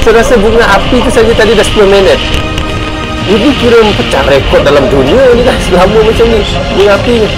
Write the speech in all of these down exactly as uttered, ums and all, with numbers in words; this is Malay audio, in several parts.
saya rasa bunga api tu saja tadi dah sepuluh minit. Ini kira pecah rekod dalam dunia ni guys, lama macam ni bunga api ni.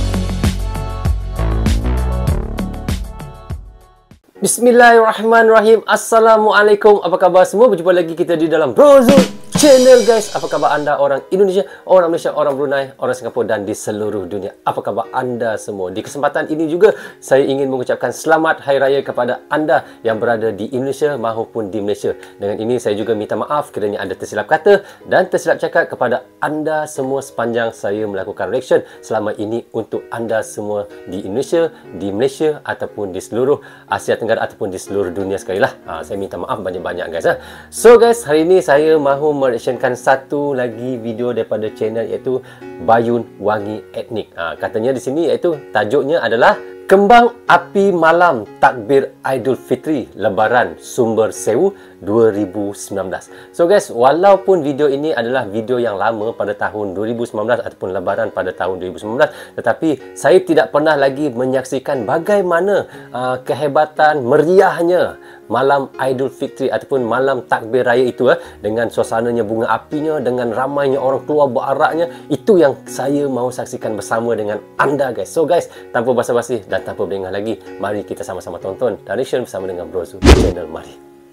Bismillahirrahmanirrahim. Assalamualaikum. Apa khabar semua? Berjumpa lagi kita di dalam Brozul Channel guys. Apa khabar anda orang Indonesia, orang Malaysia, orang Brunei, orang Singapura dan di seluruh dunia? Apa khabar anda semua? Di kesempatan ini juga saya ingin mengucapkan selamat Hari Raya kepada anda yang berada di Indonesia maupun di Malaysia. Dengan ini saya juga minta maaf kerana ada tersilap kata dan tersilap cakap kepada anda semua sepanjang saya melakukan reaction selama ini untuk anda semua di Indonesia, di Malaysia ataupun di seluruh Asia Tenggara ataupun di seluruh dunia sekali lah. Ha, saya minta maaf banyak-banyak guys. Ha. So guys, hari ini saya mahu mereactionkan satu lagi video daripada channel iaitu Bayun Wangi Etnik. Ha, katanya di sini iaitu tajuknya adalah Kembang Api Malam Takbir Aidilfitri Lebaran Sumber Sewu dua ribu sembilan belas. So guys, walaupun video ini adalah video yang lama pada tahun dua ribu sembilan belas ataupun Lebaran pada tahun dua ribu sembilan belas, tetapi saya tidak pernah lagi menyaksikan bagaimana uh, kehebatan meriahnya malam Aidilfitri ataupun malam takbir raya itu eh, dengan suasananya bunga apinya, dengan ramainya orang keluar beraraknya. Itu yang saya mahu saksikan bersama dengan anda guys. So guys, tanpa basa-basi dan tanpa berlengah lagi, mari kita sama-sama tonton dan reaction bersama dengan Brozul Channel. Mari.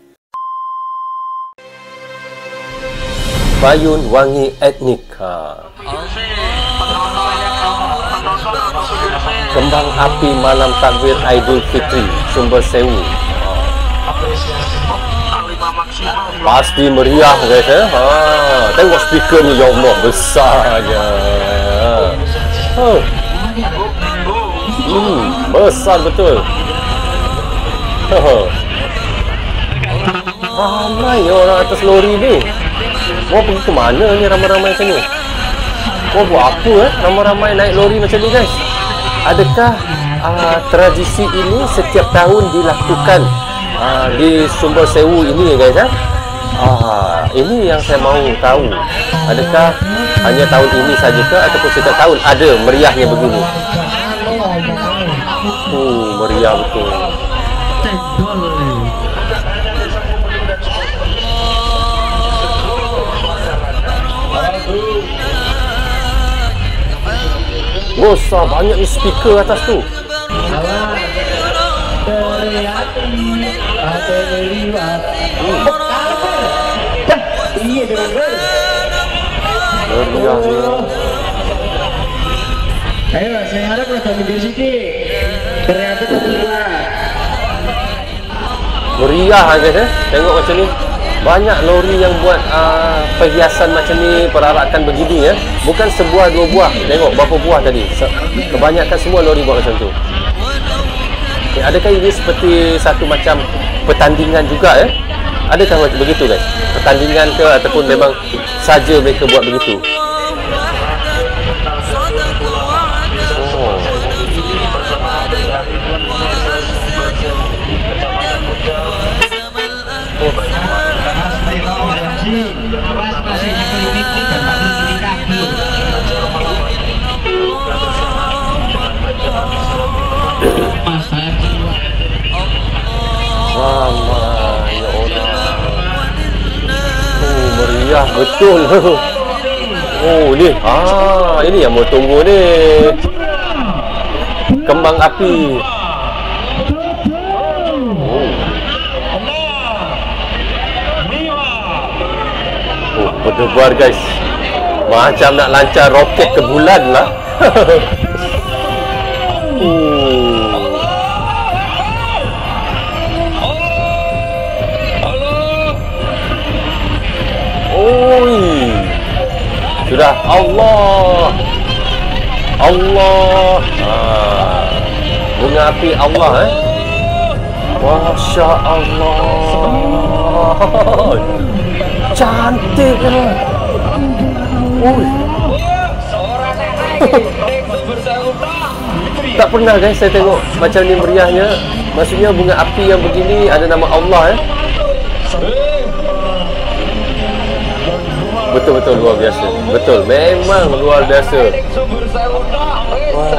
Bayun Wangi Etnik. Ha. Kembang Api Malam Takbir Aidilfitri Sumber Sewu. Pasti meriah guys eh? Ha, tengok speaker ni, ya Allah, besar aja. Ha. Hmm, besar betul. Ha. Ramai orang atas lori ni. Mau pergi ke mana ni ramai-ramai macam ni? Mau buat apa eh? Ramai-ramai naik lori macam ni guys. Adakah uh, tradisi ini setiap tahun dilakukan uh, di Sumber Sewu ini guys eh? Ah, ini yang saya mahu tahu. Adakah hanya tahun ini sajakah ataupun setiap tahun ada meriahnya begini? Hmm, meriah betul. Besar, banyak ni speaker atas tu. Meriah ni. Ayo, saya harap mereka mikir sikit. Ternyata tu keluar. Meriah guys eh. Tengok macam ni. Banyak lori yang buat uh, perhiasan macam ni, perarakan begini ya. Bukan sebuah dua buah. Tengok berapa buah tadi. Kebanyakan semua lori buat macam tu. Okay, adakah ini seperti satu macam pertandingan juga ya? Adakah begitu guys? Pertandingan ke ataupun memang saja mereka buat begitu? Oh. Ramai orang. Oh, meriah betul. Oh, ni. Ah, ini yang mau tunggu ni. Kembang api. Oh. Oh, berdebar guys. Macam nak lancar roket ke bulan lah. Oh. Oi. Sudah. Allah. Allah. Ah. Bunga api Allah eh. Masya Allah. Cantik kan. Oi. Tak pernah guys saya tengok macam ni meriahnya. Maksudnya bunga api yang begini ada nama Allah eh. Betul-betul luar biasa. Betul, memang luar biasa. Wah.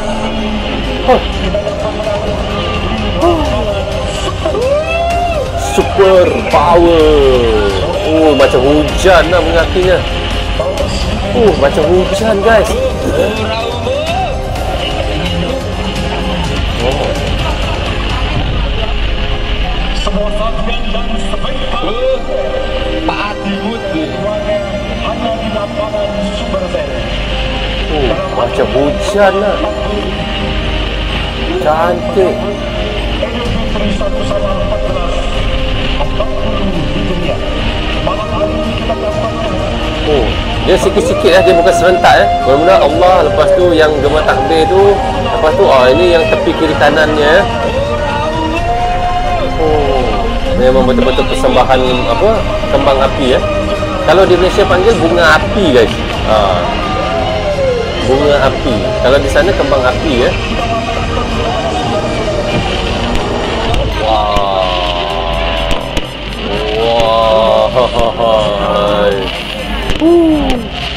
Huh. Huh. super power. Oh, macam hujan lah bunga apinya. Oh, macam hujan guys. Oh. Semua sajian dan spektakel Pak Adimut hanya di lapangan Super Zen. Oh, macam hujan lah. Cantik. satu sama empat belas empat puluh di dunia. Malam hari ini kita dapat. Oh, dia sikit-sikit lah, dia bukan serentak eh. Mula-mula Allah, lepas tu yang gemar takbir tu, lepas tu ah ini yang tepi kiri kanannya. Oh, memang betul-betul persembahan apa? Kembang api eh. Kalau di Malaysia panggil bunga api guys. Ah. Bunga api. Kalau di sana kembang api eh. Wah, uh.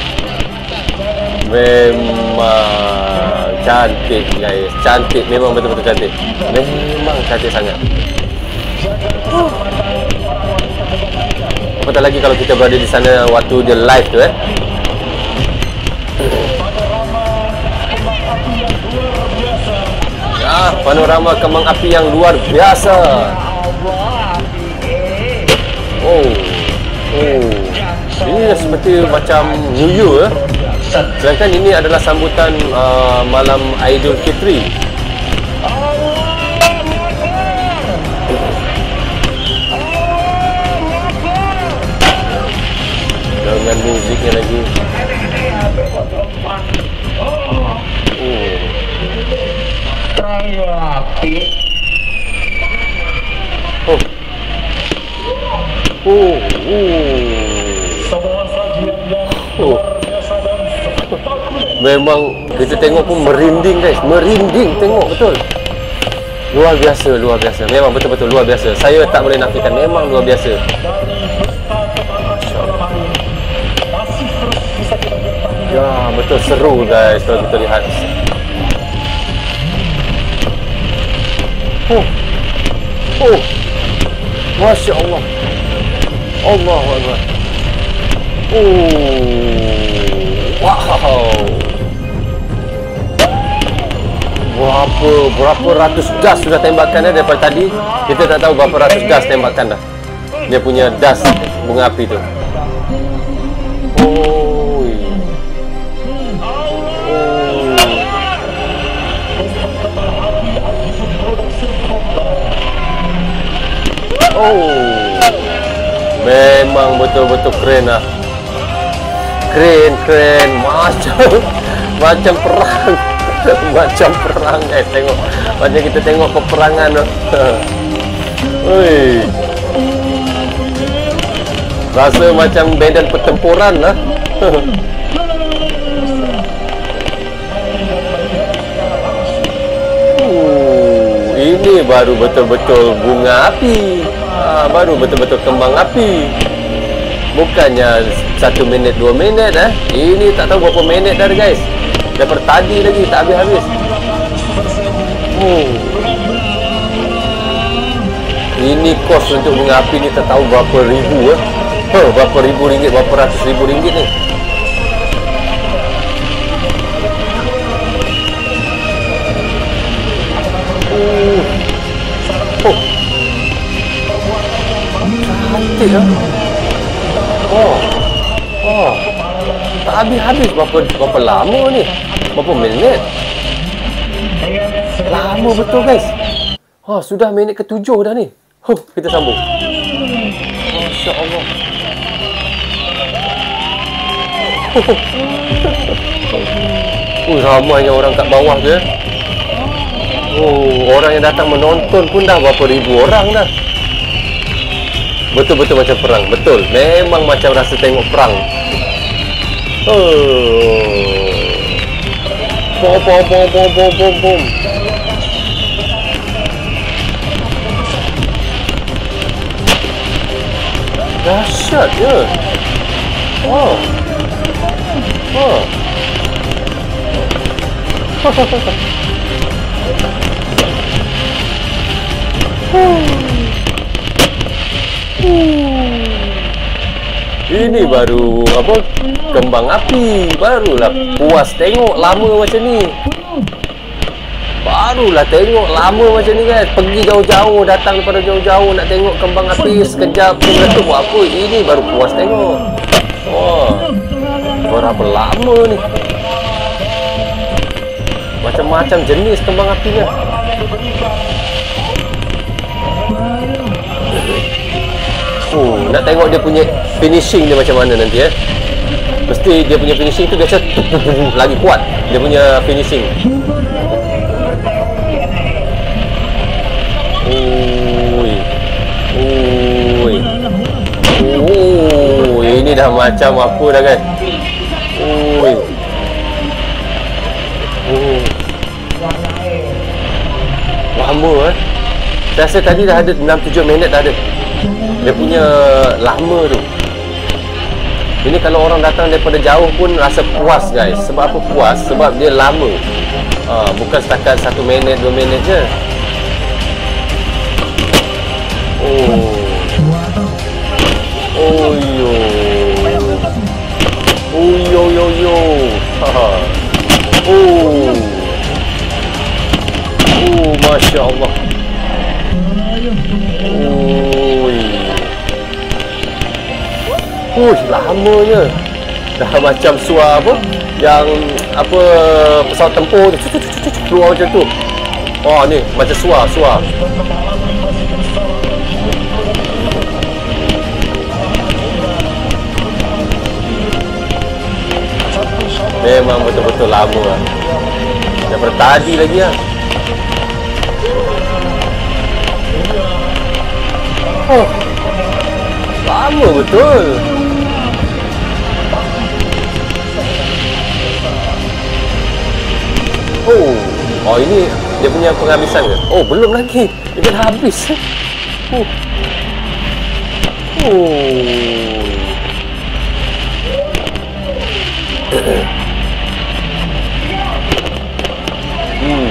Memang cantik guys, cantik, memang betul-betul cantik, memang cantik sangat. Uh. Apatah lagi kalau kita berada di sana waktu dia live tu eh. Ah, panorama kembang api yang luar biasa. Oh, oh, ini seperti macam New Year eh? Sedangkan ini adalah sambutan uh, malam Aidil Fitri. Dengan musiknya lagi. Oh. Oh, oh. Oh. Memang kita tengok pun merinding guys, merinding tengok betul. Luar biasa, luar biasa. Memang betul-betul luar biasa. Saya tak boleh nafikan, memang luar biasa. Ya, betul seru guys kalau kita lihat. Oh. Oh. Masya Allah. Allahu Akbar. Oh, wow. Berapa berapa ratus gas sudah tembakan eh, daripada tadi. Kita tak tahu berapa ratus gas tembakan dah. Dia punya das bunga api tu. Oh. Oh. Oh. Memang betul-betul keren lah. Keren, keren. Macam macam perang. Macam perang guys, tengok. Macam kita tengok peperangan. Oi. Rasa macam medan pertempuran lah. uh, Ini baru betul-betul bunga api. Ah, baru betul-betul kembang api. Bukannya satu minit, dua minit eh. Ini tak tahu berapa minit dah guys. Daripada tadi lagi tak habis-habis. Oh. Ini kos untuk bunga api ni tak tahu berapa ribu eh. Huh, berapa ribu ringgit, berapa ratus ribu ringgit ni. Oh. Oh. Cantik lah. Oh. Oh. Tak habis-habis berapa berapa lama ni? Berapa minit? Lama betul guys. Ha, sudah minit ketujuh dah ni. Huh, kita sambung. Masya Allah. Oh, ramainya orang kat bawah tu eh. Oh, orang yang datang menonton pun dah berapa ribu orang dah. Betul-betul macam perang. Betul. Memang macam rasa tengok perang. Oh. Bom bom bom bom bom bom bom. Dahsyat ya. Oh. Oh. Ini baru apa? Kembang api. Barulah puas tengok lama macam ni. Barulah tengok lama macam ni guys. Pergi jauh-jauh, datang daripada jauh-jauh nak tengok kembang api sekejap tu buat apa? Ini baru puas tengok. Oh. Berapa lama ni? Macam-macam jenis kembang apinya. Oh, nak tengok dia punya finishing dia macam mana nanti eh. Mesti dia punya finishing tu biasa lagi kuat. Dia punya finishing. Oi. Oi. Oh, ini dah macam apa dah guys. Oi. Oh. Lama eh. Saya rasa tadi dah ada enam tujuh minit dah ada. Dia punya lama tu. Ini kalau orang datang daripada jauh pun rasa puas guys. Sebab apa puas? Sebab dia lama. ha, Bukan setakat satu minit, dua minit je. Oh. Oh yo. Oh yo yo yo. Ha. Oh. Oh, Masya Allah. Ui. Uish, lamanya. Dah macam suar apa? Yang apa pesawat tempur tu keluar macam tu. Oh ni macam suar, suar. Memang betul-betul lama lah. Daripada tadi lagi lah. Oh, lama betul. Oh, oh ini dia punya penghabisan ke? Oh, belum lagi. Dia dah habis. Oh. Oh. Hmm.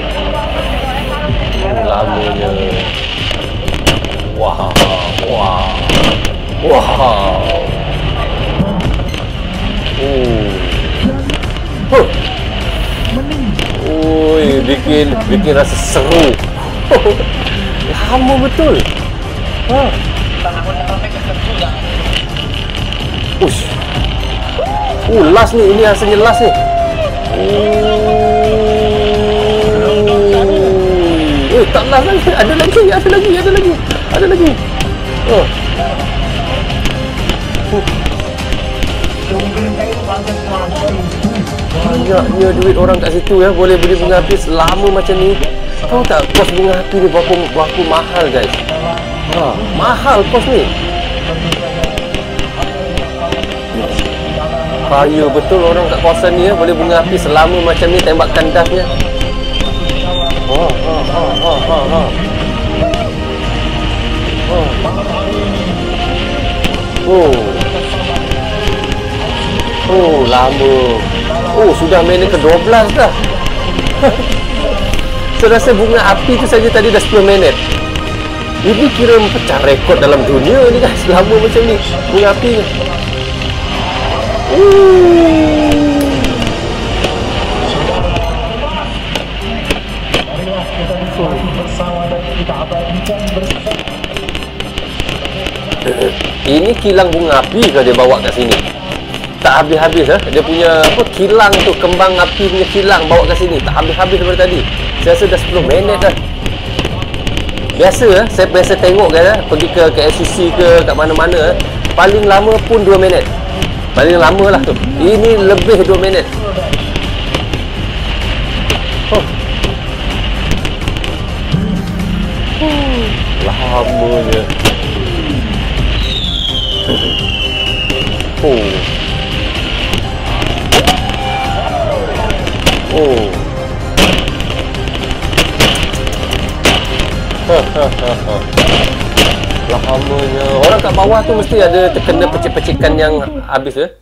Lamanya. Wow, wow, wow. Oh. Huh. Oi, bikin bikin rasa seru. Lama betul. Ha. Ush. Oh, last ni, ini rasanya last ni. Oh. Eh, tak last lagi. Ada lagi, ada lagi, ada lagi. Ada lagi. Oh. Oh. Banyaknya duit orang kat situ ya, boleh beli bunga api selama macam ni. Tahu tak kos bunga api ni berapa berapa mahal guys? Ha, mahal kos ni. Kaya betul orang kat kawasan ni ya, boleh bunga api selama macam ni tembak kandasnya. Ha ha ha ha ha. ha. Oh. Oh. Oh, lama. Oh, sudah minit ke dua belas dah. Saya rasa bunga api tu saja tadi dah sepuluh minit. Ini kira pecah rekod dalam dunia ni guys. Lama macam ni bunga api ni. Ini kilang bunga api ke dia bawa kat sini? Tak habis-habis eh. Dia punya apa kilang tu, kembang api punya kilang bawa kat sini. Tak habis-habis daripada tadi. Saya rasa dah sepuluh minit dah. Biasa eh, saya biasa tengok kan eh, pergi ke K L C C ke kat mana-mana eh, paling lama pun dua minit. Paling lama lah tu. Ini lebih dua minit. Oh. Oh, lamanya. Oh. Oh. Lamanya. Orang kat bawah tu mesti ada terkena pecik-pecikan yang habis ya.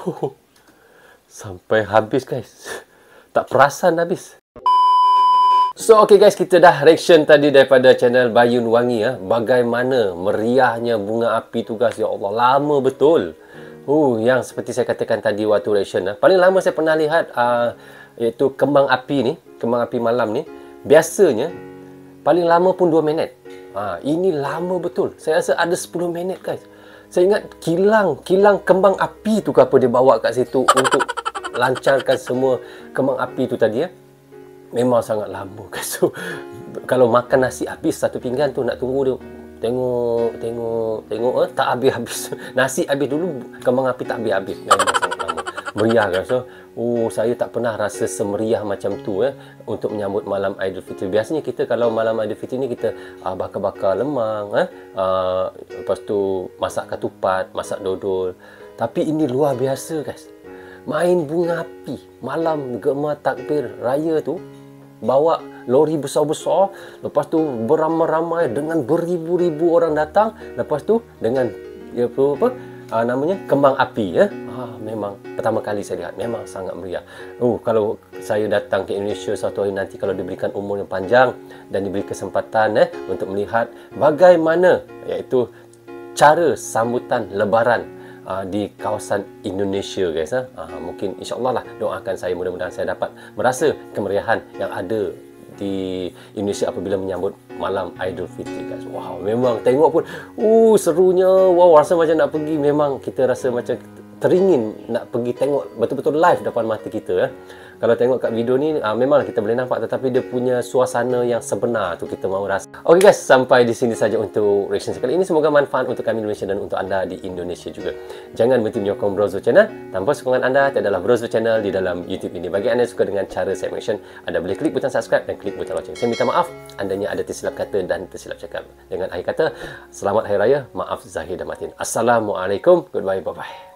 Sampai habis guys. Tak perasan habis. So okay guys, kita dah reaction tadi daripada channel Bayun Wangi ya. Bagaimana meriahnya bunga api tu guys. Ya Allah, lama betul. Oh, yang seperti saya katakan tadi waktu reaction. Paling lama saya pernah lihat uh, iaitu kembang api ni, kembang api malam ni. Biasanya paling lama pun dua minit. Ha, ini lama betul. Saya rasa ada sepuluh minit guys. Saya ingat kilang, kilang kembang api tu ke apa dia bawa kat situ untuk lancarkan semua kembang api tu tadi ya. Memang sangat lama guys. So, kalau makan nasi habis satu pinggan tu nak tunggu dia tengok tengok tengok eh, tak habis-habis. Nasi habis dulu, kembang api tak habis-habis. Memang sangat lama. Meriah guys. So, oh, saya tak pernah rasa semeriah macam tu eh untuk menyambut malam Aidilfitri. Biasanya kita kalau malam Aidilfitri ni kita uh, bakar-bakar lemang eh uh, lepas tu masak ketupat, masak dodol. Tapi ini luar biasa guys. Main bunga api malam gemar takbir raya tu, bawa lori besar-besar, lepas tu beramai-ramai dengan beribu-ribu orang datang, lepas tu dengan ya apa uh, namanya kembang api ya. Ah, memang pertama kali saya lihat, memang sangat meriah. Oh, kalau saya datang ke Indonesia suatu hari nanti, kalau diberikan umur yang panjang dan diberi kesempatan eh untuk melihat bagaimana iaitu cara sambutan lebaran Uh, di kawasan Indonesia guys ha? uh, mungkin insyaAllah lah, doakan saya mudah-mudahan saya dapat merasa kemeriahan yang ada di Indonesia apabila menyambut malam Aidilfitri guys. Wow, memang tengok pun uh, serunya. Wow, rasa macam nak pergi, memang kita rasa macam teringin nak pergi tengok betul-betul live depan mata kita ya. Kalau tengok kat video ni uh, memang kita boleh nampak, tetapi dia punya suasana yang sebenar tu kita mahu rasa. Okey guys, sampai di sini saja untuk reaction sekali ini. Semoga manfaat untuk kami Indonesia dan untuk anda di Indonesia juga. Jangan berhenti menyokong Brozo Channel. Tanpa sokongan anda, tiadalah Brozo Channel di dalam YouTube ini. Bagi anda yang suka dengan cara saya reaction, anda boleh klik butang subscribe dan klik butang lonceng. Saya minta maaf andanya ada tersilap kata dan tersilap cakap. Dengan akhir kata, selamat Hari Raya, maaf Zahir dan Batin. Assalamualaikum, goodbye, bye-bye.